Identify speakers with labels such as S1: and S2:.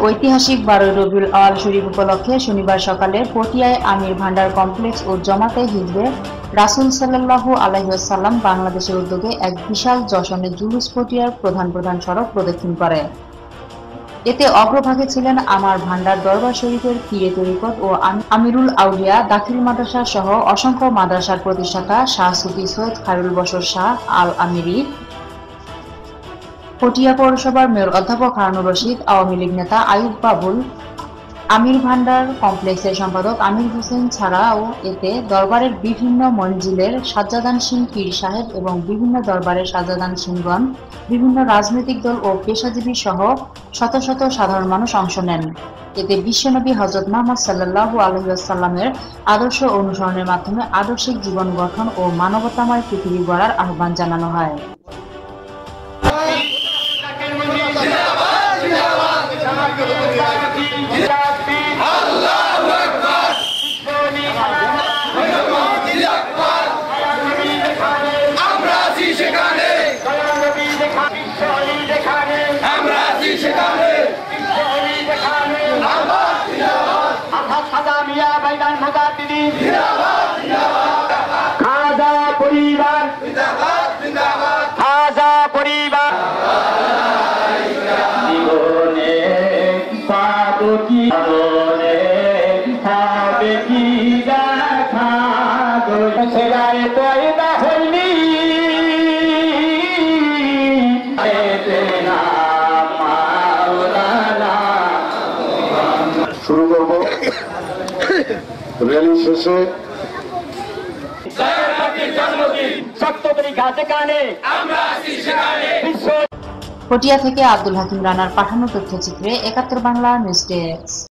S1: ঐতিহাসিক 12 রবিউল আওয়াল শরীফ উপলক্ষে শনিবার সকালে পটিয়ায় আমির ভান্ডার কমপ্লেক্স ও জামাতে হিজবে রাসূল সাল্লাল্লাহু আলাইহি ওয়াসাল্লাম বাংলাদেশের উদ্যোগে এক বিশাল যশনে জুলুস পটিয়ার প্রধান সড়ক প্রদক্ষিণ করে। এতে অগ্রভাগে ছিলেন আমার ভান্ডার দরবার শরীফের পীরে তরিকত ও আমিরুল আউলিয়া দাখিল মাদ্রাসা সহ অসংখ্য মাদ্রাসার প্রতিষ্ঠাতা শাহ সুফি সৈয়দ খায়রুল বশর শাহ আল আমিরি, পটিয়া পৌরসভার মেয়র অধ্যাপক হারুনুর রশিদ, আওয়ামী লীগ নেতা আইয়ুব বাবুল, আমির ভান্ডার কমপ্লেক্সের সম্পাদক আমির হোসেন ছাড়াও এতে দরবারের বিভিন্ন মঞ্জিলের সাজ্জাদানশীন পীর সাহেব এবং বিভিন্ন দরবারের সাজ্জাদানশীনগণ, বিভিন্ন রাজনৈতিক দল ও পেশাজীবী সহ শত শত সাধারণ মানুষ অংশ নেন। এতে বিশ্বনবী হযরত মুহাম্মদ সাল্লাল্লাহু আলাইহি ওয়াসাল্লামের আদর্শ অনুসরণের মাধ্যমে আদর্শিক জীবন গঠন ও মানবতাময় পৃথিবী গড়ার আহ্বান জানানো হয়।
S2: শুরু করব র্যালি শেষে
S1: পটিয়া থেকে আব্দুল হাকিম রানার পাঠানো তথ্যচিত্রে ৭১ বাংলা নিউজ ডেস্ক।